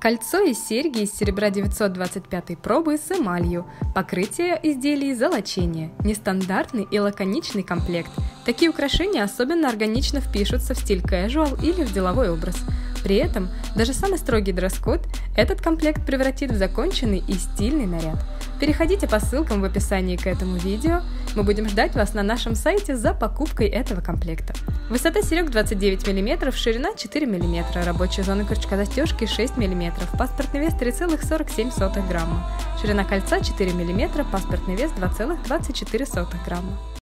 Кольцо и серьги из серебра 925 пробы с эмалью. Покрытие изделий золочение. Нестандартный и лаконичный комплект. Такие украшения особенно органично впишутся в стиль casual или в деловой образ. При этом даже самый строгий дресс-код этот комплект превратит в законченный и стильный наряд. Переходите по ссылкам в описании к этому видео. Мы будем ждать вас на нашем сайте за покупкой этого комплекта. Высота серег 29 мм, ширина 4 мм, рабочая зона крючка застежки 6 мм, паспортный вес 3,47 грамма, ширина кольца 4 мм, паспортный вес 2,24 грамма.